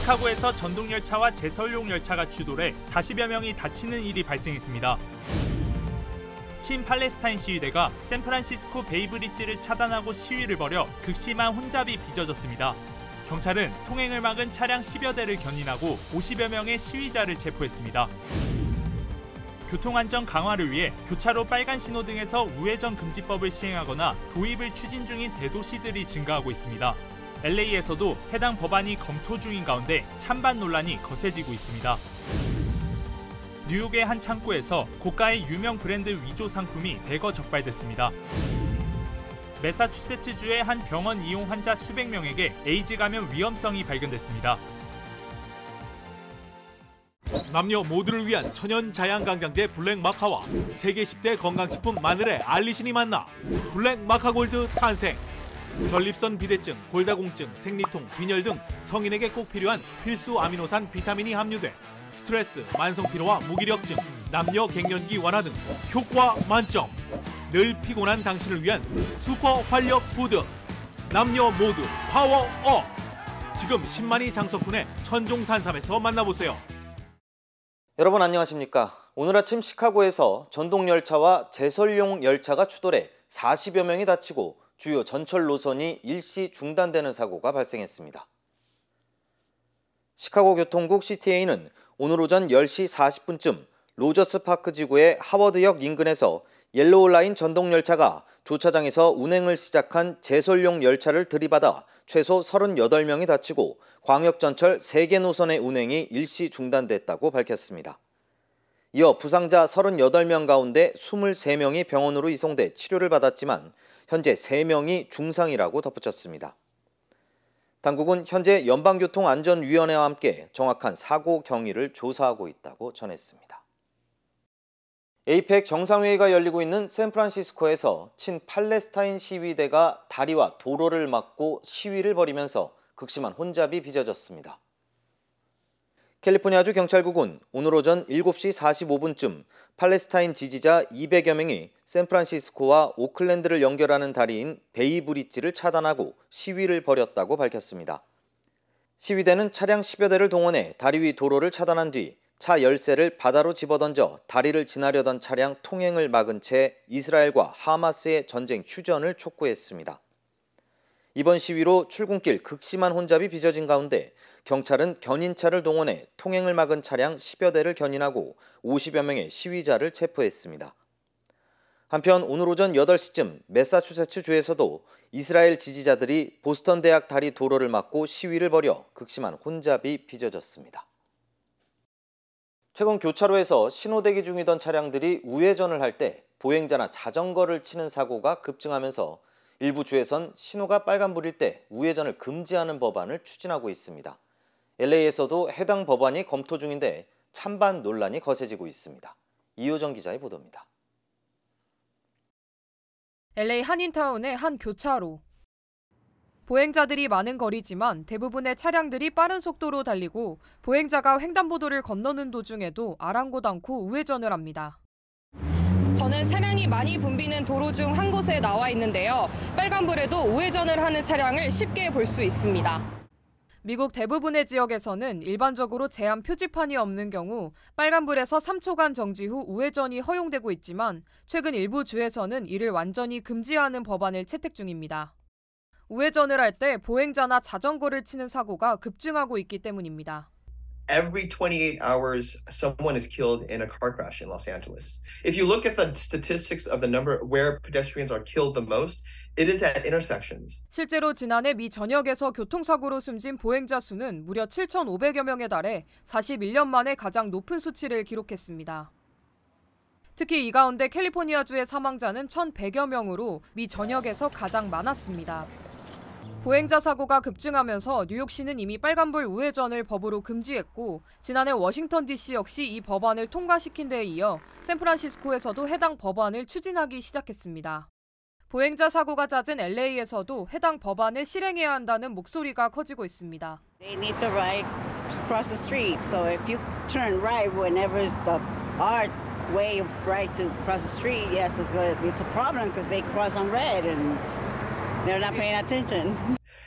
시카고에서 전동열차와 제설용 열차가 추돌해 40여 명이 다치는 일이 발생했습니다. 친팔레스타인 시위대가 샌프란시스코 베이브리지를 차단하고 시위를 벌여 극심한 혼잡이 빚어졌습니다. 경찰은 통행을 막은 차량 10여 대를 견인하고 50여 명의 시위자를 체포했습니다. 교통안전 강화를 위해 교차로 빨간 신호등에서 우회전 금지법을 시행하거나 도입을 추진 중인 대도시들이 증가하고 있습니다. LA에서도 해당 법안이 검토 중인 가운데 찬반 논란이 거세지고 있습니다. 뉴욕의 한 창고에서 고가의 유명 브랜드 위조 상품이 대거 적발됐습니다. 매사추세츠주의 한 병원 이용 환자 수백 명에게 에이즈 감염 위험성이 발견됐습니다. 남녀 모두를 위한 천연 자양강장제 블랙마카와 세계 10대 건강식품 마늘의 알리신이 만나 블랙마카골드 탄생. 전립선 비대증, 골다공증, 생리통, 빈혈 등 성인에게 꼭 필요한 필수 아미노산 비타민이 함유돼 스트레스, 만성피로와 무기력증, 남녀 갱년기 완화 등 효과 만점. 늘 피곤한 당신을 위한 슈퍼 활력 푸드. 남녀 모두 파워업. 지금 10만이 장석훈의 천종산삼에서 만나보세요. 여러분 안녕하십니까? 오늘 아침 시카고에서 전동열차와 제설용 열차가 추돌해 40여 명이 다치고 주요 전철 노선이 일시 중단되는 사고가 발생했습니다. 시카고 교통국 CTA는 오늘 오전 10시 40분쯤 로저스 파크 지구의 하워드역 인근에서 옐로우 라인 전동열차가 조차장에서 운행을 시작한 제설용 열차를 들이받아 최소 38명이 다치고 광역전철 3개 노선의 운행이 일시 중단됐다고 밝혔습니다. 이어 부상자 38명 가운데 23명이 병원으로 이송돼 치료를 받았지만 현재 3명이 중상이라고 덧붙였습니다. 당국은 현재 연방교통안전위원회와 함께 정확한 사고 경위를 조사하고 있다고 전했습니다. 에이펙 정상회의가 열리고 있는 샌프란시스코에서 친팔레스타인 시위대가 다리와 도로를 막고 시위를 벌이면서 극심한 혼잡이 빚어졌습니다. 캘리포니아주 경찰국은 오늘 오전 7시 45분쯤 팔레스타인 지지자 200여 명이 샌프란시스코와 오클랜드를 연결하는 다리인 베이브리지를 차단하고 시위를 벌였다고 밝혔습니다. 시위대는 차량 10여 대를 동원해 다리 위 도로를 차단한 뒤 차 열쇠를 바다로 집어던져 다리를 지나려던 차량 통행을 막은 채 이스라엘과 하마스의 전쟁 휴전을 촉구했습니다. 이번 시위로 출근길 극심한 혼잡이 빚어진 가운데 경찰은 견인차를 동원해 통행을 막은 차량 10여 대를 견인하고 50여 명의 시위자를 체포했습니다. 한편 오늘 오전 8시쯤 매사추세츠주에서도 이스라엘 지지자들이 보스턴 대학 다리 도로를 막고 시위를 벌여 극심한 혼잡이 빚어졌습니다. 최근 교차로에서 신호대기 중이던 차량들이 우회전을 할 때 보행자나 자전거를 치는 사고가 급증하면서 일부 주에선 신호가 빨간불일 때 우회전을 금지하는 법안을 추진하고 있습니다. LA에서도 해당 법안이 검토 중인데 찬반 논란이 거세지고 있습니다. 이효정 기자의 보도입니다. LA 한인타운의 한 교차로. 보행자들이 많은 거리지만 대부분의 차량들이 빠른 속도로 달리고 보행자가 횡단보도를 건너는 도중에도 아랑곳 않고 우회전을 합니다. 저는 차량이 많이 붐비는 도로 중 한 곳에 나와 있는데요. 빨간불에도 우회전을 하는 차량을 쉽게 볼 수 있습니다. 미국 대부분의 지역에서는 일반적으로 제한 표지판이 없는 경우 빨간불에서 3초간 정지 후 우회전이 허용되고 있지만 최근 일부 주에서는 이를 완전히 금지하는 법안을 채택 중입니다. 우회전을 할 때 보행자나 자전거를 치는 사고가 급증하고 있기 때문입니다. Every 28 hours, someone is killed in a car crash in Los Angeles. If you look at the statistics of the number where pedestrians are killed the most, it is at intersections. 실제로 지난해 미 전역에서 교통사고로 숨진 보행자 수는 무려 7,500여 명에 달해 41년 만에 가장 높은 수치를 기록했습니다. 특히 이 가운데 캘리포니아주의 사망자는 1,100여 명으로 미 전역에서 가장 많았습니다. 보행자 사고가 급증하면서 뉴욕시는 이미 빨간불 우회전을 법으로 금지했고 지난해 워싱턴 DC 역시 이 법안을 통과시킨 데에 이어 샌프란시스코에서도 해당 법안을 추진하기 시작했습니다. 보행자 사고가 잦은 LA에서도 해당 법안을 실행해야 한다는 목소리가 커지고 있습니다. They need the right to cross the street. So if you turn right whenever it's our way of right to cross the street, yes, it's a problem because they cross on red and they're not paying attention.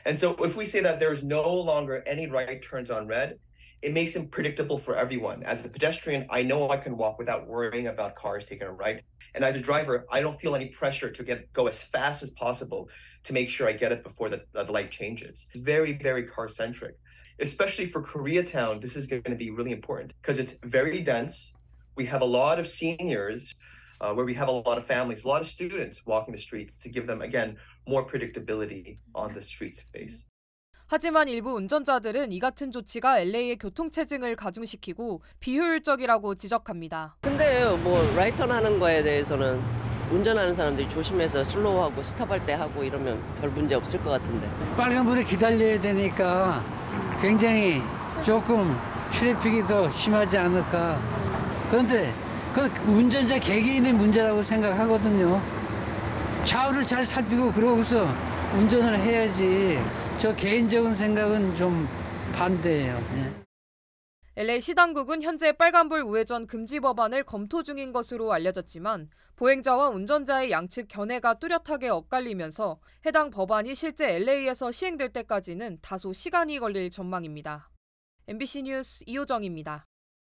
And so if we say that there is no longer any right turns on red, it makes it predictable for everyone. As a pedestrian, I know I can walk without worrying about cars taking a right. And as a driver, I don't feel any pressure to go as fast as possible to make sure I get it before the light changes. It's very, very car-centric. Especially for Koreatown, this is going to be really important because it's very dense. We have a lot of seniors where we have a lot of families, a lot of students walking the streets to give them, again, more predictability on the street space. 하지만 일부 운전자들은 이 같은 조치가 LA의 교통체증을 가중시키고 비효율적이라고 지적합니다. 근데 뭐 라이턴 하는 거에 대해서는 운전하는 사람들이 조심해서 슬로우하고 스탑할 때 하고 이러면 별 문제 없을 것 같은데. 빨간불에 기다려야 되니까 굉장히 조금 트래픽이 더 심하지 않을까. 그런데 그 운전자 개개인의 문제라고 생각하거든요. 좌우를 잘 살피고 그러고서 운전을 해야지. 저 개인적인 생각은 좀 반대예요. LA 시당국은 현재 빨간불 우회전 금지 법안을 검토 중인 것으로 알려졌지만 보행자와 운전자의 양측 견해가 뚜렷하게 엇갈리면서 해당 법안이 실제 LA에서 시행될 때까지는 다소 시간이 걸릴 전망입니다. MBC 뉴스 이호정입니다.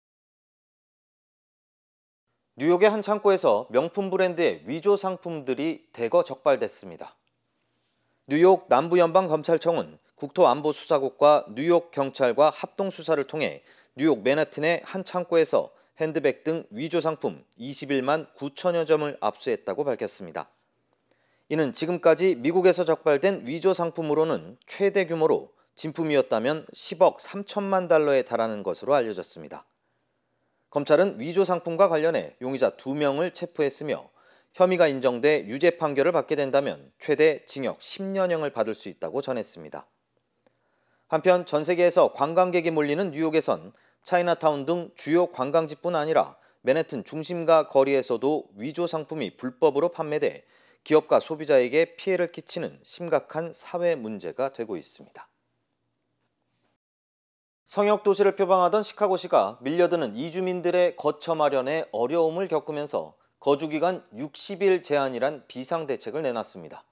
뉴욕의 한 창고에서 명품 브랜드의 위조 상품들이 대거 적발됐습니다. 뉴욕 남부연방검찰청은 국토안보수사국과 뉴욕 경찰과 합동수사를 통해 뉴욕 맨해튼의 한 창고에서 핸드백 등 위조 상품 21만 9천여 점을 압수했다고 밝혔습니다. 이는 지금까지 미국에서 적발된 위조 상품으로는 최대 규모로 진품이었다면 10억 3천만 달러에 달하는 것으로 알려졌습니다. 검찰은 위조 상품과 관련해 용의자 2명을 체포했으며 혐의가 인정돼 유죄 판결을 받게 된다면 최대 징역 10년형을 받을 수 있다고 전했습니다. 한편 전 세계에서 관광객이 몰리는 뉴욕에선 차이나타운 등 주요 관광지뿐 아니라 맨해튼 중심가 거리에서도 위조 상품이 불법으로 판매돼 기업과 소비자에게 피해를 끼치는 심각한 사회 문제가 되고 있습니다. 성역 도시를 표방하던 시카고시가 밀려드는 이주민들의 거처 마련에 어려움을 겪으면서 거주기간 60일 제한이란 비상대책을 내놨습니다.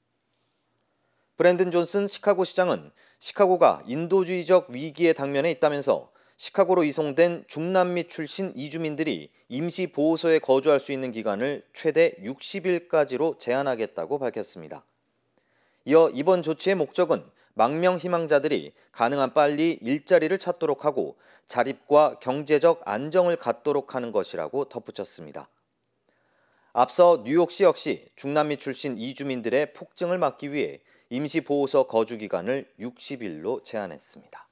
브랜든 존슨 시카고시장은 시카고가 인도주의적 위기에 당면해 있다면서 시카고로 이송된 중남미 출신 이주민들이 임시보호소에 거주할 수 있는 기간을 최대 60일까지로 제한하겠다고 밝혔습니다. 이어 이번 조치의 목적은 망명 희망자들이 가능한 빨리 일자리를 찾도록 하고 자립과 경제적 안정을 갖도록 하는 것이라고 덧붙였습니다. 앞서 뉴욕시 역시 중남미 출신 이주민들의 폭증을 막기 위해 임시보호소 거주 기간을 60일로 제한했습니다.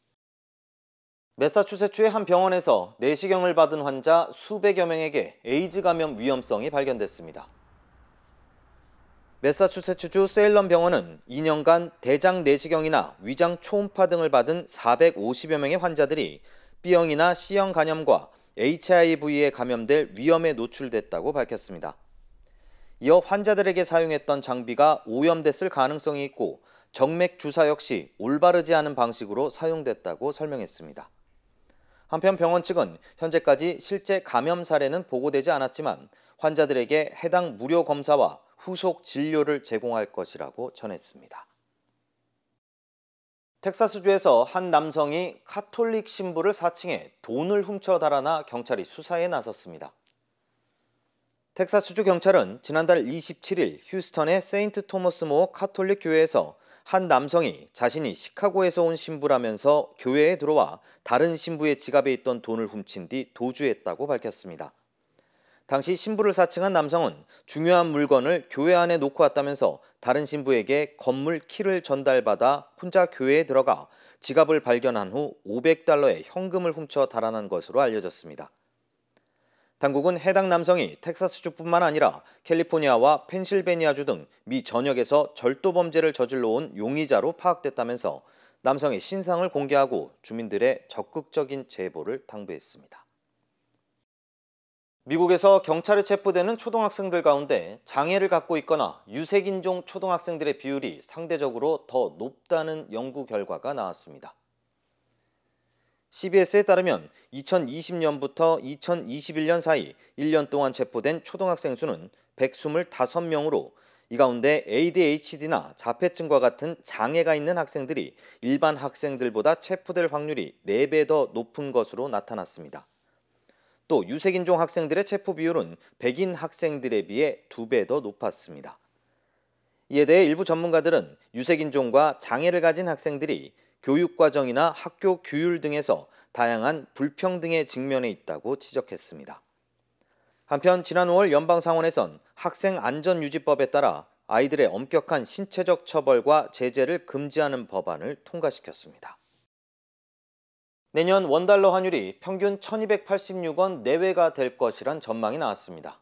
매사추세츠의 한 병원에서 내시경을 받은 환자 수백여 명에게 에이즈 감염 위험성이 발견됐습니다. 매사추세츠주 세일럼 병원은 2년간 대장 내시경이나 위장 초음파 등을 받은 450여 명의 환자들이 B형이나 C형 간염과 HIV에 감염될 위험에 노출됐다고 밝혔습니다. 이어 환자들에게 사용했던 장비가 오염됐을 가능성이 있고 정맥 주사 역시 올바르지 않은 방식으로 사용됐다고 설명했습니다. 한편 병원 측은 현재까지 실제 감염 사례는 보고되지 않았지만 환자들에게 해당 무료 검사와 후속 진료를 제공할 것이라고 전했습니다. 텍사스주에서 한 남성이 카톨릭 신부를 사칭해 돈을 훔쳐 달아나 경찰이 수사에 나섰습니다. 텍사스주 경찰은 지난달 27일 휴스턴의 세인트 토머스 모 카톨릭 교회에서 한 남성이 자신이 시카고에서 온 신부라면서 교회에 들어와 다른 신부의 지갑에 있던 돈을 훔친 뒤 도주했다고 밝혔습니다. 당시 신부를 사칭한 남성은 중요한 물건을 교회 안에 놓고 왔다면서 다른 신부에게 건물 키를 전달받아 혼자 교회에 들어가 지갑을 발견한 후 $500의 현금을 훔쳐 달아난 것으로 알려졌습니다. 당국은 해당 남성이 텍사스주뿐만 아니라 캘리포니아와 펜실베니아주 등 미 전역에서 절도 범죄를 저질러 온 용의자로 파악됐다면서 남성의 신상을 공개하고 주민들의 적극적인 제보를 당부했습니다. 미국에서 경찰에 체포되는 초등학생들 가운데 장애를 갖고 있거나 유색인종 초등학생들의 비율이 상대적으로 더 높다는 연구 결과가 나왔습니다. CBS에 따르면 2020년부터 2021년 사이 1년 동안 체포된 초등학생 수는 125명으로 이 가운데 ADHD나 자폐증과 같은 장애가 있는 학생들이 일반 학생들보다 체포될 확률이 4배 더 높은 것으로 나타났습니다. 또 유색인종 학생들의 체포 비율은 백인 학생들에 비해 2배 더 높았습니다. 이에 대해 일부 전문가들은 유색인종과 장애를 가진 학생들이 교육과정이나 학교 규율 등에서 다양한 불평등에 직면해 있다고 지적했습니다. 한편 지난 5월 연방상원에선 학생안전유지법에 따라 아이들의 엄격한 신체적 처벌과 제재를 금지하는 법안을 통과시켰습니다. 내년 원달러 환율이 평균 1286원 내외가 될 것이란 전망이 나왔습니다.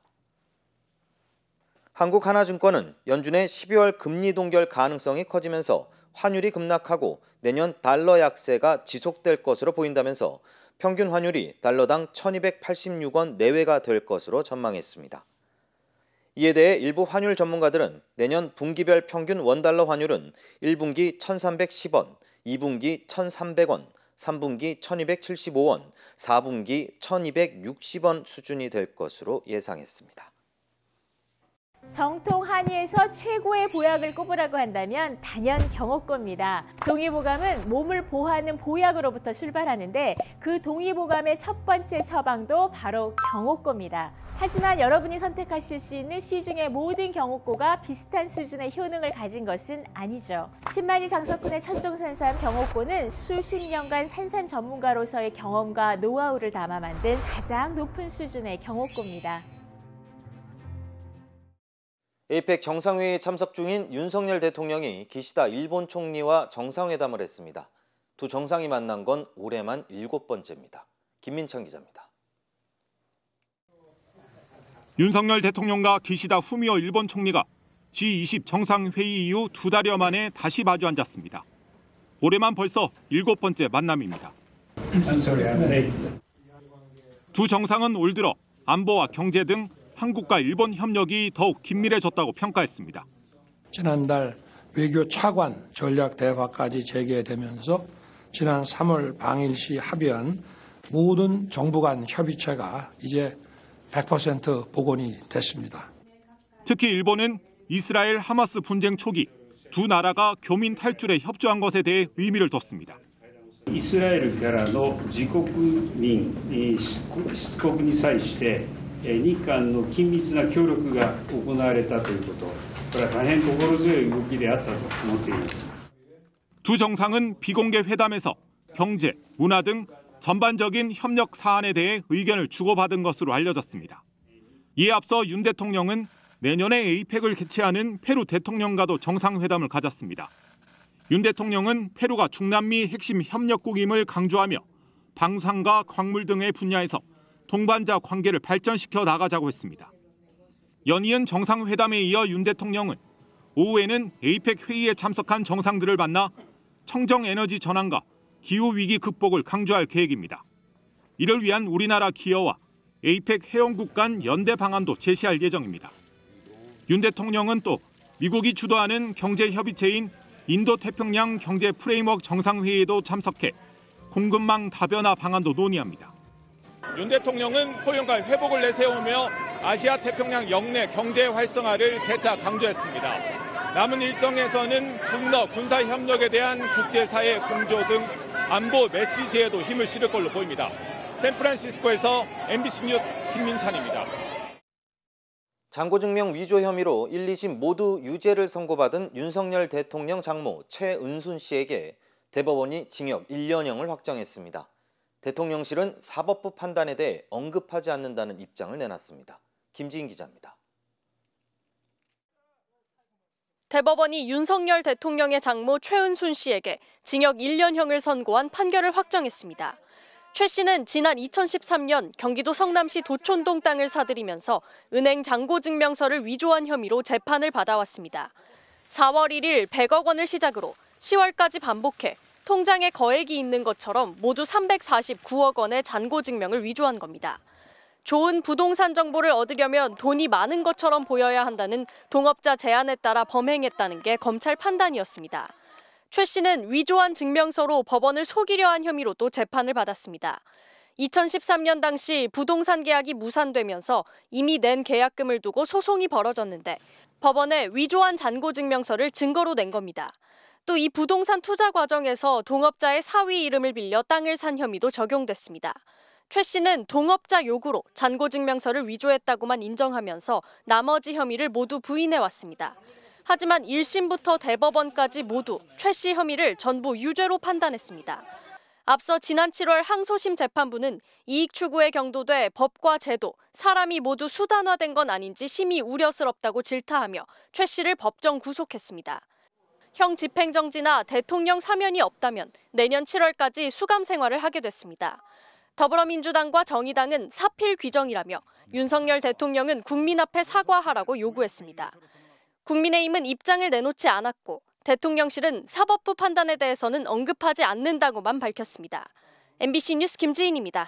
한국하나증권은 연준의 12월 금리 동결 가능성이 커지면서 환율이 급락하고 내년 달러 약세가 지속될 것으로 보인다면서 평균 환율이 달러당 1286원 내외가 될 것으로 전망했습니다. 이에 대해 일부 환율 전문가들은 내년 분기별 평균 원달러 환율은 1분기 1310원, 2분기 1300원, 3분기 1275원, 4분기 1260원 수준이 될 것으로 예상했습니다. 정통 한의에서 최고의 보약을 꼽으라고 한다면 단연 경옥고입니다. 동의보감은 몸을 보호하는 보약으로부터 출발하는데 그 동의보감의 첫 번째 처방도 바로 경옥고입니다. 하지만 여러분이 선택하실 수 있는 시중의 모든 경옥고가 비슷한 수준의 효능을 가진 것은 아니죠. 10만이 장석군의 천종산삼 경옥고는 수십 년간 산삼 전문가로서의 경험과 노하우를 담아 만든 가장 높은 수준의 경옥고입니다. 에이펙 정상회의에 참석 중인 윤석열 대통령이 기시다 일본 총리와 정상회담을 했습니다. 두 정상이 만난 건 올해만 7번째입니다. 김민창 기자입니다. 윤석열 대통령과 기시다 후미오 일본 총리가 G20 정상회의 이후 2달여 만에 다시 마주 앉았습니다. 올해만 벌써 7번째 만남입니다. 두 정상은 올 들어 안보와 경제 등 한국과 일본 협력이 더욱 긴밀해졌다고 평가했습니다. 지난달 외교 차관 전략 대화까지 재개되면서 지난 3월 방일시 합의한 모든 정부 간 협의체가 이제 100% 복원이 됐습니다. 특히 일본은 이스라엘 하마스 분쟁 초기 두 나라가 교민 탈출에 협조한 것에 대해 의미를 뒀습니다. イスラエルからの自国民出国に際して日韓の緊密な協力が行われたということ、これは大変心強い動きであったと思っています。 두 정상은 비공개 회담에서 경제, 문화 등 전반적인 협력 사안에 대해 의견을 주고받은 것으로 알려졌습니다. 이에 앞서 윤 대통령은 내년에 에이펙을 개최하는 페루 대통령과도 정상회담을 가졌습니다. 윤 대통령은 페루가 중남미 핵심 협력국임을 강조하며 방산과 광물 등의 분야에서 동반자 관계를 발전시켜 나가자고 했습니다. 연이은 정상회담에 이어 윤 대통령은 오후에는 에이펙 회의에 참석한 정상들을 만나 청정에너지 전환과 기후위기 극복을 강조할 계획입니다. 이를 위한 우리나라 기여와 에이펙 회원국 간 연대 방안도 제시할 예정입니다. 윤 대통령은 또 미국이 주도하는 경제협의체인 인도태평양 경제 프레임워크 정상회의에도 참석해 공급망 다변화 방안도 논의합니다. 윤 대통령은 포용과 회복을 내세우며 아시아 태평양 영내 경제 활성화를 재차 강조했습니다. 남은 일정에서는 북러 군사 협력에 대한 국제사회 공조 등 안보 메시지에도 힘을 실을 걸로 보입니다. 샌프란시스코에서 MBC 뉴스 김민찬입니다. 잔고증명 위조 혐의로 1, 2심 모두 유죄를 선고받은 윤석열 대통령 장모 최은순 씨에게 대법원이 징역 1년형을 확정했습니다. 대통령실은 사법부 판단에 대해 언급하지 않는다는 입장을 내놨습니다. 김지인 기자입니다. 대법원이 윤석열 대통령의 장모 최은순 씨에게 징역 1년형을 선고한 판결을 확정했습니다. 최 씨는 지난 2013년 경기도 성남시 도촌동 땅을 사들이면서 은행 잔고증명서를 위조한 혐의로 재판을 받아왔습니다. 4월 1일 100억 원을 시작으로 10월까지 반복해 통장에 거액이 있는 것처럼 모두 349억 원의 잔고증명을 위조한 겁니다. 좋은 부동산 정보를 얻으려면 돈이 많은 것처럼 보여야 한다는 동업자 제안에 따라 범행했다는 게 검찰 판단이었습니다. 최 씨는 위조한 증명서로 법원을 속이려 한 혐의로 또 재판을 받았습니다. 2013년 당시 부동산 계약이 무산되면서 이미 낸 계약금을 두고 소송이 벌어졌는데 법원에 위조한 잔고증명서를 증거로 낸 겁니다. 또 이 부동산 투자 과정에서 동업자의 사위 이름을 빌려 땅을 산 혐의도 적용됐습니다. 최 씨는 동업자 요구로 잔고증명서를 위조했다고만 인정하면서 나머지 혐의를 모두 부인해왔습니다. 하지만 1심부터 대법원까지 모두 최 씨 혐의를 전부 유죄로 판단했습니다. 앞서 지난 7월 항소심 재판부는 이익 추구에 경도돼 법과 제도, 사람이 모두 수단화된 건 아닌지 심히 우려스럽다고 질타하며 최 씨를 법정 구속했습니다. 형 집행정지나 대통령 사면이 없다면 내년 7월까지 수감 생활을 하게 됐습니다. 더불어민주당과 정의당은 사필 규정이라며 윤석열 대통령은 국민 앞에 사과하라고 요구했습니다. 국민의힘은 입장을 내놓지 않았고 대통령실은 사법부 판단에 대해서는 언급하지 않는다고만 밝혔습니다. MBC 뉴스 김지인입니다.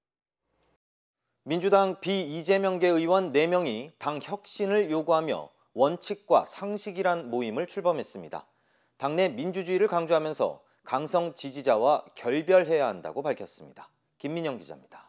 민주당 비이재명계 의원 4명이 당 혁신을 요구하며 원칙과 상식이란 모임을 출범했습니다. 당내 민주주의를 강조하면서 강성 지지자와 결별해야 한다고 밝혔습니다. 김민영 기자입니다.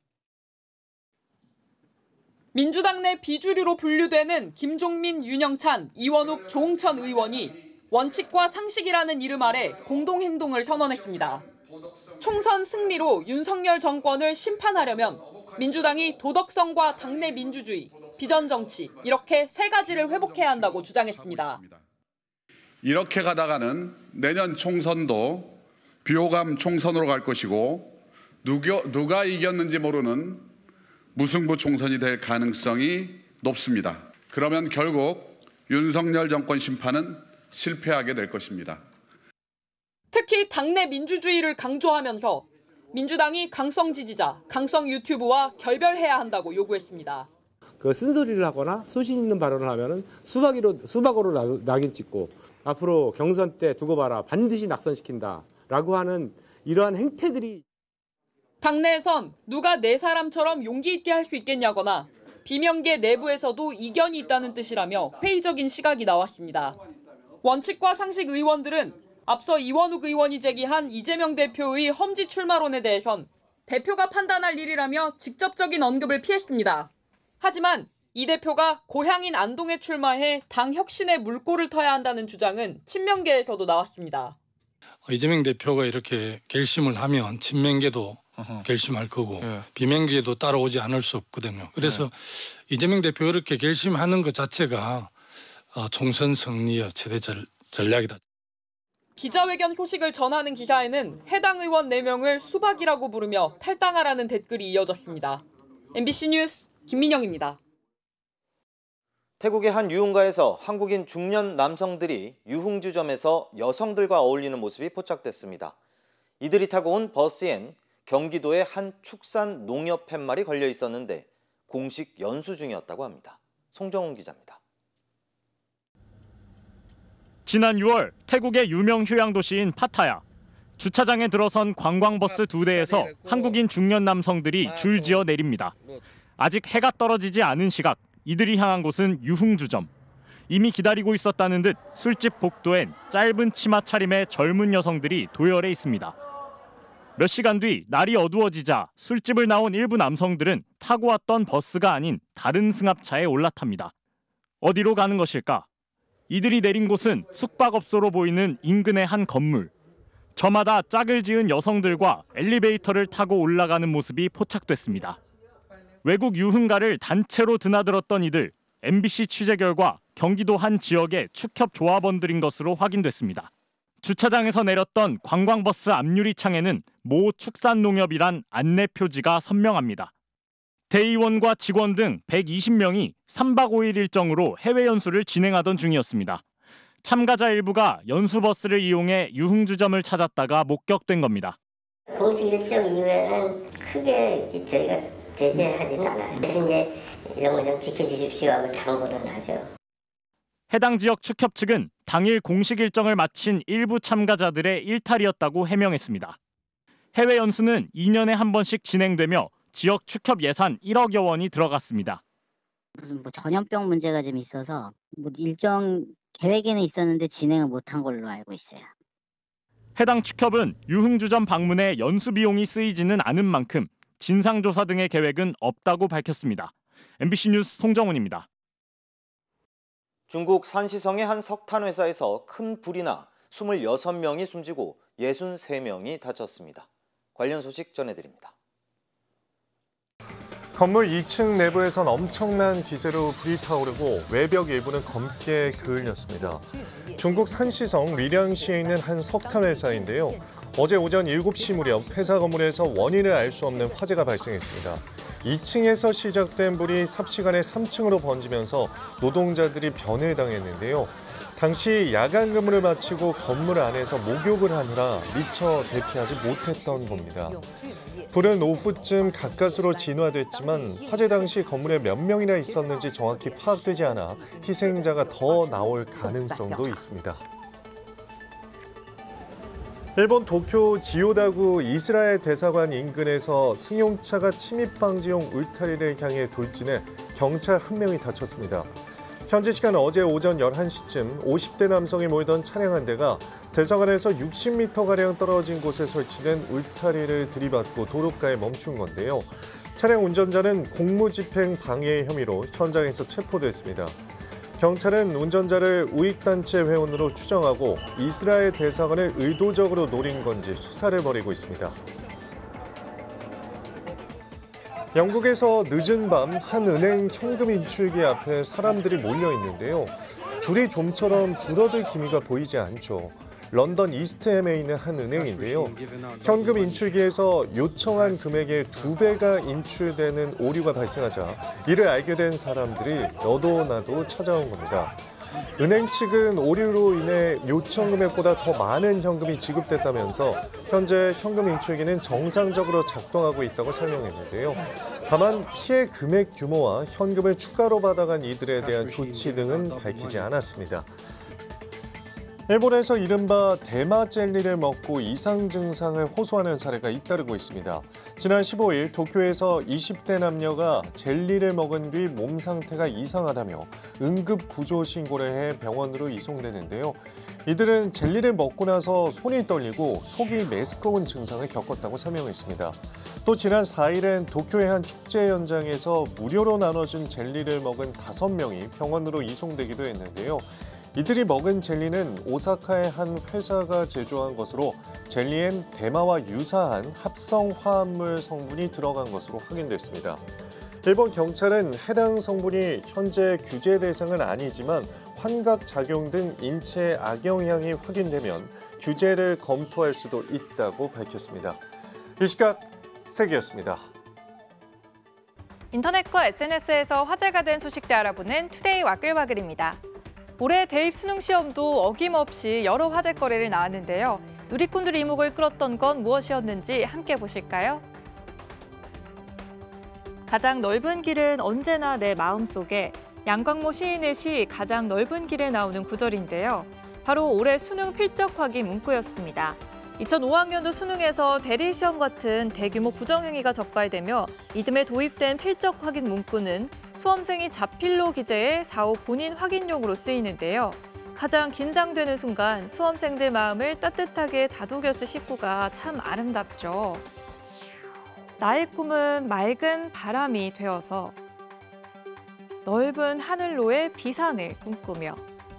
민주당 내 비주류로 분류되는 김종민, 윤영찬, 이원욱, 조홍천 의원이 원칙과 상식이라는 이름 아래 공동행동을 선언했습니다. 총선 승리로 윤석열 정권을 심판하려면 민주당이 도덕성과 당내 민주주의, 비전 정치 이렇게 3가지를 회복해야 한다고 주장했습니다. 이렇게 가다가는 내년 총선도 비호감 총선으로 갈 것이고 누가 이겼는지 모르는 무승부 총선이 될 가능성이 높습니다. 그러면 결국 윤석열 정권 심판은 실패하게 될 것입니다. 특히 당내 민주주의를 강조하면서 민주당이 강성 지지자, 강성 유튜브와 결별해야 한다고 요구했습니다. 그 쓴소리를 하거나 소신 있는 발언을 하면은 수박으로 낙인 찍고 앞으로 경선 때 두고 봐라 반드시 낙선시킨다라고 하는 이러한 행태들이 당내에선 누가 내 사람처럼 용기 있게 할 수 있겠냐거나 비명계 내부에서도 이견이 있다는 뜻이라며 회의적인 시각이 나왔습니다. 원칙과 상식 의원들은 앞서 이원욱 의원이 제기한 이재명 대표의 험지 출마론에 대해선 대표가 판단할 일이라며 직접적인 언급을 피했습니다. 하지만 이 대표가 고향인 안동에 출마해 당 혁신의 물꼬를 터야 한다는 주장은 친명계에서도 나왔습니다. 이재명 대표가 이렇게 결심을 하면 친명계도 결심할 거고 비명계도 따라오지 않을 수 없거든요. 그래서 이재명 대표가 이렇게 결심하는 것 자체가 총선 승리의 최대 전략이다. 기자회견 소식을 전하는 기사에는 해당 의원 4명을 수박이라고 부르며 탈당하라는 댓글이 이어졌습니다. MBC 뉴스 김민영입니다. 태국의 한 유흥가에서 한국인 중년 남성들이 유흥주점에서 여성들과 어울리는 모습이 포착됐습니다. 이들이 타고 온 버스엔 경기도의 한 축산 농협 팻말이 걸려 있었는데 공식 연수 중이었다고 합니다. 송정훈 기자입니다. 지난 6월 태국의 유명 휴양도시인 파타야. 주차장에 들어선 관광버스 2대에서 한국인 중년 남성들이 줄지어 내립니다. 아직 해가 떨어지지 않은 시각, 이들이 향한 곳은 유흥주점. 이미 기다리고 있었다는 듯 술집 복도엔 짧은 치마 차림의 젊은 여성들이 도열해 있습니다. 몇 시간 뒤 날이 어두워지자 술집을 나온 일부 남성들은 타고 왔던 버스가 아닌 다른 승합차에 올라탑니다. 어디로 가는 것일까? 이들이 내린 곳은 숙박업소로 보이는 인근의 한 건물. 저마다 짝을 지은 여성들과 엘리베이터를 타고 올라가는 모습이 포착됐습니다. 외국 유흥가를 단체로 드나들었던 이들, MBC 취재 결과 경기도 한 지역의 축협 조합원들인 것으로 확인됐습니다. 주차장에서 내렸던 관광버스 앞유리창에는 모 축산농협이란 안내 표지가 선명합니다. 대의원과 직원 등 120명이 3박 5일 일정으로 해외 연수를 진행하던 중이었습니다. 참가자 일부가 연수버스를 이용해 유흥주점을 찾았다가 목격된 겁니다. 공식 일정 이외에는 크게 저희가 제재하지는 않아요. 그래서 이제 이런 거 좀 지켜주십시오 하고 당부를 하죠. 해당 지역 축협 측은 당일 공식 일정을 마친 일부 참가자들의 일탈이었다고 해명했습니다. 해외 연수는 2년에 한 번씩 진행되며 지역 축협 예산 1억여 원이 들어갔습니다. 무슨 전염병 문제가 좀 있어서 일정 계획에는 있었는데 진행을 못한 걸로 알고 있어요. 해당 축협은 유흥주점 방문에 연수 비용이 쓰이지는 않은 만큼 진상조사 등의 계획은 없다고 밝혔습니다. MBC 뉴스 송정훈입니다. 중국 산시성의 한 석탄 회사에서 큰 불이 나 26명이 숨지고 63명이 다쳤습니다. 관련 소식 전해드립니다. 건물 2층 내부에선 엄청난 기세로 불이 타오르고 외벽 일부는 검게 그을렸습니다. 중국 산시성 리량시에 있는 한 석탄 회사인데요. 어제 오전 7시 무렵 회사 건물에서 원인을 알 수 없는 화재가 발생했습니다. 2층에서 시작된 불이 삽시간에 3층으로 번지면서 노동자들이 변을 당했는데요. 당시 야간 근무를 마치고 건물 안에서 목욕을 하느라 미처 대피하지 못했던 겁니다. 불은 오후쯤 가까스로 진화됐지만 화재 당시 건물에 몇 명이나 있었는지 정확히 파악되지 않아 희생자가 더 나올 가능성도 있습니다. 일본 도쿄 지요다구 이스라엘 대사관 인근에서 승용차가 침입 방지용 울타리를 향해 돌진해 경찰 한 명이 다쳤습니다. 현지 시간 어제 오전 11시쯤 50대 남성이 몰던 차량 한 대가 대사관에서 60m가량 떨어진 곳에 설치된 울타리를 들이받고 도로가에 멈춘 건데요. 차량 운전자는 공무집행 방해 혐의로 현장에서 체포됐습니다. 경찰은 운전자를 우익단체 회원으로 추정하고 이스라엘 대사관을 의도적으로 노린 건지 수사를 벌이고 있습니다. 영국에서 늦은 밤 한 은행 현금 인출기 앞에 사람들이 몰려 있는데요. 줄이 좀처럼 줄어들 기미가 보이지 않죠. 런던 이스트햄에 있는 한 은행인데요. 현금 인출기에서 요청한 금액의 2배가 인출되는 오류가 발생하자 이를 알게 된 사람들이 너도 나도 찾아온 겁니다. 은행 측은 오류로 인해 요청 금액보다 더 많은 현금이 지급됐다면서 현재 현금 인출기는 정상적으로 작동하고 있다고 설명했는데요. 다만 피해 금액 규모와 현금을 추가로 받아간 이들에 대한 조치 등은 밝히지 않았습니다. 일본에서 이른바 대마 젤리를 먹고 이상 증상을 호소하는 사례가 잇따르고 있습니다. 지난 15일 도쿄에서 20대 남녀가 젤리를 먹은 뒤 몸 상태가 이상하다며 응급 구조 신고를 해 병원으로 이송되는데요. 이들은 젤리를 먹고 나서 손이 떨리고 속이 메스꺼운 증상을 겪었다고 설명했습니다. 또 지난 4일엔 도쿄의 한 축제 현장에서 무료로 나눠준 젤리를 먹은 5명이 병원으로 이송되기도 했는데요. 이들이 먹은 젤리는 오사카의 한 회사가 제조한 것으로 젤리엔 대마와 유사한 합성 화합물 성분이 들어간 것으로 확인됐습니다. 일본 경찰은 해당 성분이 현재 규제 대상은 아니지만 환각작용 등 인체에 악영향이 확인되면 규제를 검토할 수도 있다고 밝혔습니다. 이 시각 세계였습니다. 인터넷과 SNS에서 화제가 된 소식들 알아보는 투데이 와글와글입니다. 올해 대입 수능 시험도 어김없이 여러 화제거리를 낳았는데요. 누리꾼들의 이목을 끌었던 건 무엇이었는지 함께 보실까요? 가장 넓은 길은 언제나 내 마음속에, 양광모 시인의 시 가장 넓은 길에 나오는 구절인데요. 바로 올해 수능 필적 확인 문구였습니다. 2005학년도 수능에서 대리시험 같은 대규모 부정행위가 적발되며 이듬해 도입된 필적 확인 문구는 수험생이 자필로 기재해 사후 본인 확인용으로 쓰이는데요. 가장 긴장되는 순간 수험생들 마음을 따뜻하게 다독였을 식구가 참 아름답죠. 나의 꿈은 맑은 바람이 되어서 넓은 하늘로의 비산을 꿈꾸며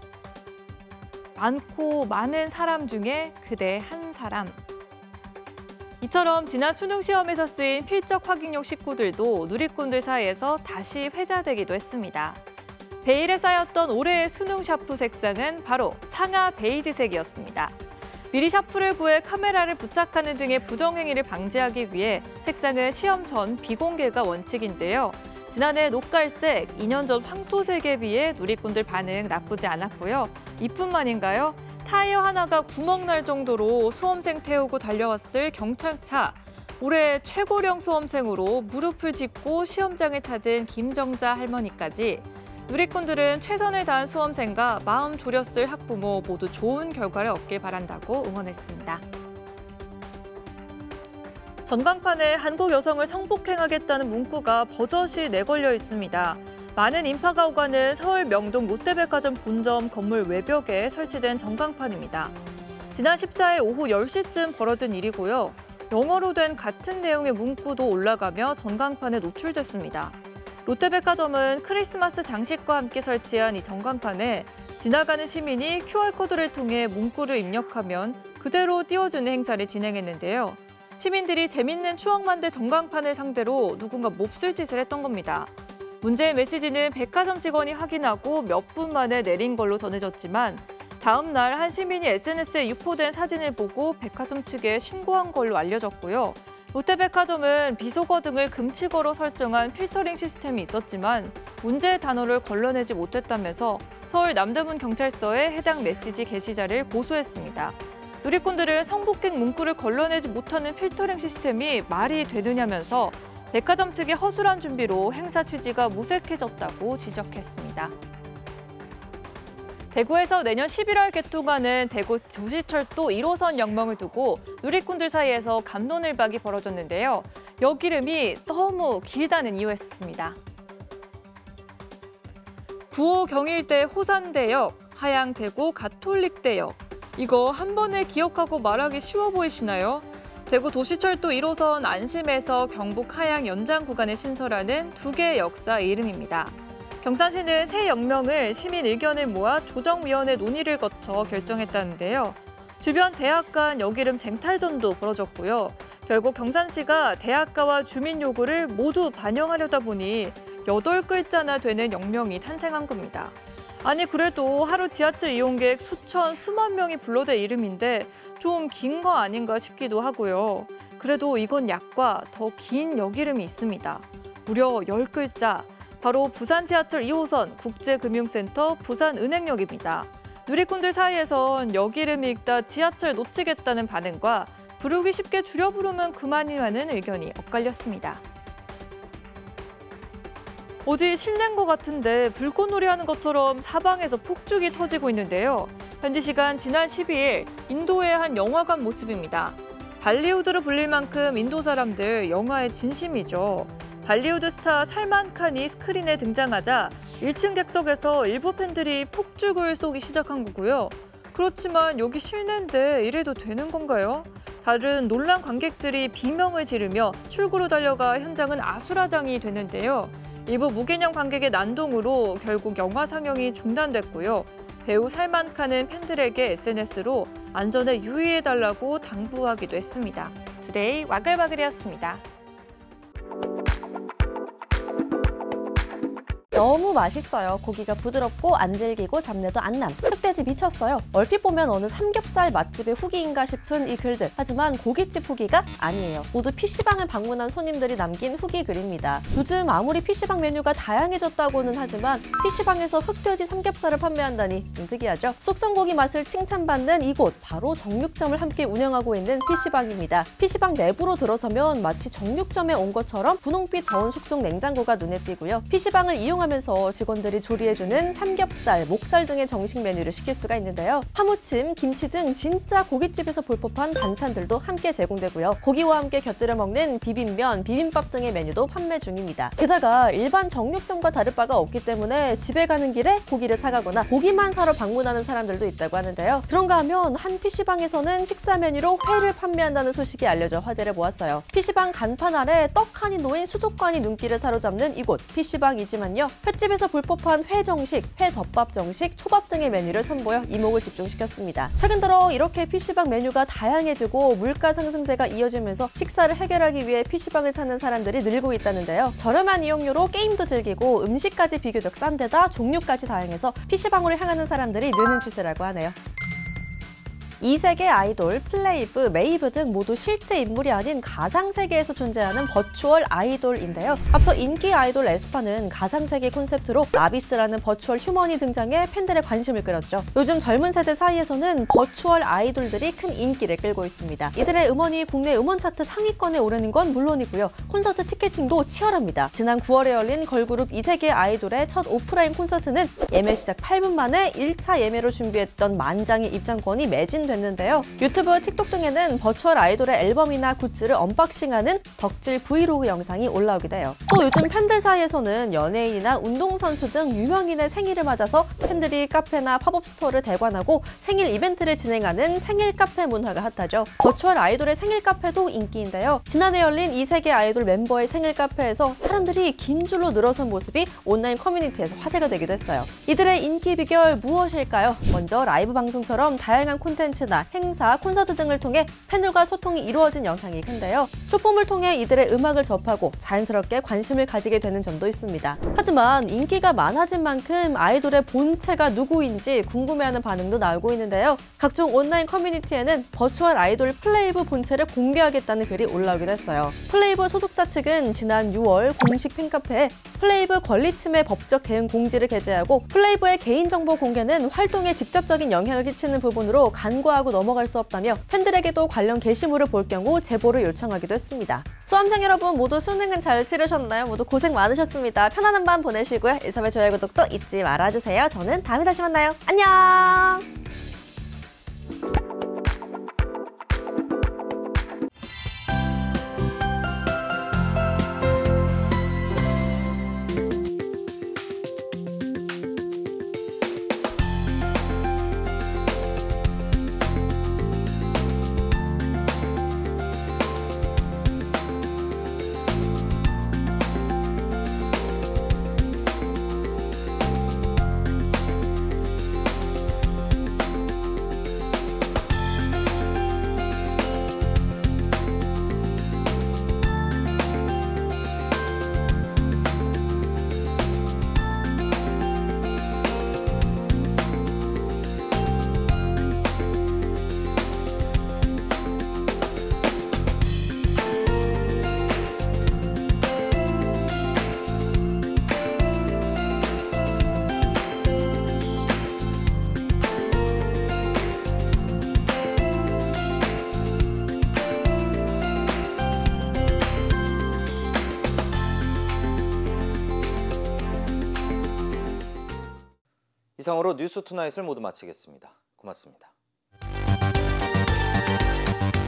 많고 많은 사람 중에 그대 한 사람. 이처럼 지난 수능 시험에서 쓰인 필적 확인용 식구들도 누리꾼들 사이에서 다시 회자되기도 했습니다. 베일에 쌓였던 올해의 수능 샤프 색상은 바로 상아 베이지색이었습니다. 미리 샤프를 구해 카메라를 부착하는 등의 부정행위를 방지하기 위해 색상은 시험 전 비공개가 원칙인데요. 지난해 녹갈색, 2년 전 황토색에 비해 누리꾼들 반응 나쁘지 않았고요. 이뿐만인가요? 타이어 하나가 구멍 날 정도로 수험생 태우고 달려왔을 경찰차. 올해 최고령 수험생으로 무릎을 짚고 시험장을 찾은 김정자 할머니까지 누리꾼들은 최선을 다한 수험생과 마음 졸였을 학부모 모두 좋은 결과를 얻길 바란다고 응원했습니다. 전광판에 한국 여성을 성폭행하겠다는 문구가 버젓이 내걸려 있습니다. 많은 인파가 오가는 서울 명동 롯데백화점 본점 건물 외벽에 설치된 전광판입니다. 지난 14일 오후 10시쯤 벌어진 일이고요. 영어로 된 같은 내용의 문구도 올라가며 전광판에 노출됐습니다. 롯데백화점은 크리스마스 장식과 함께 설치한 이 전광판에 지나가는 시민이 QR코드를 통해 문구를 입력하면 그대로 띄워주는 행사를 진행했는데요. 시민들이 재밌는 추억 만들 전광판을 상대로 누군가 몹쓸 짓을 했던 겁니다. 문제의 메시지는 백화점 직원이 확인하고 몇 분 만에 내린 걸로 전해졌지만 다음 날 한 시민이 SNS에 유포된 사진을 보고 백화점 측에 신고한 걸로 알려졌고요. 롯데백화점은 비속어 등을 금칙어로 설정한 필터링 시스템이 있었지만 문제의 단어를 걸러내지 못했다면서 서울 남대문 경찰서에 해당 메시지 게시자를 고소했습니다. 누리꾼들은 성폭행 문구를 걸러내지 못하는 필터링 시스템이 말이 되느냐면서 백화점 측의 허술한 준비로 행사 취지가 무색해졌다고 지적했습니다. 대구에서 내년 11월 개통하는 대구 도시철도 1호선 영멍을 두고 누리꾼들 사이에서 갑론을박이 벌어졌는데요. 역 이름이 너무 길다는 이유였습니다. 구호 경일대 호산대역, 하양대구 가톨릭대역. 이거 한 번에 기억하고 말하기 쉬워 보이시나요? 대구 도시철도 1호선 안심에서 경북 하양 연장 구간에 신설하는 두 개의 역사 이름입니다. 경산시는 새 역명을 시민 의견을 모아 조정위원회 논의를 거쳐 결정했다는데요. 주변 대학 간 역 이름 쟁탈전도 벌어졌고요. 결국 경산시가 대학가와 주민 요구를 모두 반영하려다 보니 8글자나 되는 역명이 탄생한 겁니다. 아니 그래도 하루 지하철 이용객 수천, 수만 명이 불러댈 이름인데 좀 긴 거 아닌가 싶기도 하고요. 그래도 이건 약과 더 긴 역 이름이 있습니다. 무려 10글자. 바로 부산 지하철 2호선 국제금융센터 부산은행역입니다. 누리꾼들 사이에선 역 이름이 읽다 지하철 놓치겠다는 반응과 부르기 쉽게 줄여 부르면 그만이라는 의견이 엇갈렸습니다. 어디 실내인 것 같은데 불꽃놀이 하는 것처럼 사방에서 폭죽이 터지고 있는데요. 현지 시간 지난 12일 인도의 한 영화관 모습입니다. 발리우드로 불릴 만큼 인도 사람들 영화의 진심이죠. 발리우드 스타 살만 칸이 스크린에 등장하자 1층 객석에서 일부 팬들이 폭죽을 쏘기 시작한 거고요. 그렇지만 여기 실내인데 이래도 되는 건가요? 다른 놀란 관객들이 비명을 지르며 출구로 달려가 현장은 아수라장이 되는데요. 일부 무개념 관객의 난동으로 결국 영화 상영이 중단됐고요. 배우 살만 칸은 팬들에게 SNS로 안전에 유의해달라고 당부하기도 했습니다. 투데이 와글와글이었습니다. 너무 맛있어요. 고기가 부드럽고 안 질기고 잡내도 안 남. 흑돼지 미쳤어요. 얼핏 보면 어느 삼겹살 맛집의 후기인가 싶은 이 글들. 하지만 고깃집 후기가 아니에요. 모두 PC방을 방문한 손님들이 남긴 후기 글입니다. 요즘 아무리 PC방 메뉴가 다양해졌다고는 하지만 PC방에서 흑돼지 삼겹살을 판매한다니 좀 특이하죠. 숙성고기 맛을 칭찬받는 이곳, 바로 정육점을 함께 운영하고 있는 PC방입니다. PC방 내부로 들어서면 마치 정육점에 온 것처럼 분홍빛 저온 숙성 냉장고가 눈에 띄고요. PC방을 이용하면서 직원들이 조리해주는 삼겹살, 목살 등의 정식 메뉴를 시킬 수가 있는데요. 파무침, 김치 등 진짜 고깃집에서 볼 법한 반찬들도 함께 제공되고요. 고기와 함께 곁들여 먹는 비빔면, 비빔밥 등의 메뉴도 판매 중입니다. 게다가 일반 정육점과 다를 바가 없기 때문에 집에 가는 길에 고기를 사가거나 고기만 사러 방문하는 사람들도 있다고 하는데요. 그런가 하면 한 PC방에서는 식사 메뉴로 회를 판매한다는 소식이 알려져 화제를 모았어요. PC방 간판 아래 떡하니 놓인 수족관이 눈길을 사로잡는 이곳 PC방이지만요. 횟집에서 볼 법한 회 정식, 회 덮밥 정식, 초밥 등의 메뉴를 선보여 이목을 집중시켰습니다. 최근 들어 이렇게 PC방 메뉴가 다양해지고 물가 상승세가 이어지면서 식사를 해결하기 위해 PC방을 찾는 사람들이 늘고 있다는데요. 저렴한 이용료로 게임도 즐기고 음식까지 비교적 싼 데다 종류까지 다양해서 PC방으로 향하는 사람들이 느는 추세라고 하네요. 이 세계 아이돌, 플레이브, 메이브 등 모두 실제 인물이 아닌 가상세계에서 존재하는 버추얼 아이돌인데요. 앞서 인기 아이돌 에스파는 가상세계 콘셉트로 나비스라는 버추얼 휴먼이 등장해 팬들의 관심을 끌었죠. 요즘 젊은 세대 사이에서는 버추얼 아이돌들이 큰 인기를 끌고 있습니다. 이들의 음원이 국내 음원 차트 상위권에 오르는 건 물론이고요. 콘서트 티켓팅도 치열합니다. 지난 9월에 열린 걸그룹 이 세계 아이돌의 첫 오프라인 콘서트는 예매 시작 8분 만에 1차 예매로 준비했던 만장의 입장권이 매진 됐는데요. 유튜브, 틱톡 등에는 버추얼 아이돌의 앨범이나 굿즈를 언박싱하는 덕질 브이로그 영상이 올라오기도 해요. 또 요즘 팬들 사이에서는 연예인이나 운동선수 등 유명인의 생일을 맞아서 팬들이 카페나 팝업 스토어를 대관하고 생일 이벤트를 진행하는 생일 카페 문화가 핫하죠. 버추얼 아이돌의 생일 카페도 인기인데요. 지난해 열린 이 세계 아이돌 멤버의 생일 카페에서 사람들이 긴 줄로 늘어선 모습이 온라인 커뮤니티에서 화제가 되기도 했어요. 이들의 인기 비결 무엇일까요? 먼저 라이브 방송처럼 다양한 콘텐츠나 행사, 콘서트 등을 통해 팬들과 소통이 이루어진 영상이 큰데요. 쇼폼을 통해 이들의 음악을 접하고 자연스럽게 관심을 가지게 되는 점도 있습니다. 하지만 인기가 많아진 만큼 아이돌의 본체가 누구인지 궁금해하는 반응도 나오고 있는데요. 각종 온라인 커뮤니티에는 버추얼 아이돌 플레이브 본체를 공개하겠다는 글이 올라오기도 했어요. 플레이브 소속사 측은 지난 6월 공식 팬카페에 플레이브 권리침해 법적 대응 공지를 게재하고 플레이브의 개인정보 공개는 활동에 직접적인 영향을 끼치는 부분으로 간과하고 넘어갈 수 없다며 팬들에게도 관련 게시물을 볼 경우 제보를 요청하기도 했습니다. 수험생 여러분 모두 수능은 잘 치르셨나요? 모두 고생 많으셨습니다. 편안한 밤 보내시고요. 일사배 좋아요 구독도 잊지 말아주세요. 저는 다음에 다시 만나요. 안녕! 이상으로 뉴스 투나잇을 모두 마치겠습니다. 고맙습니다.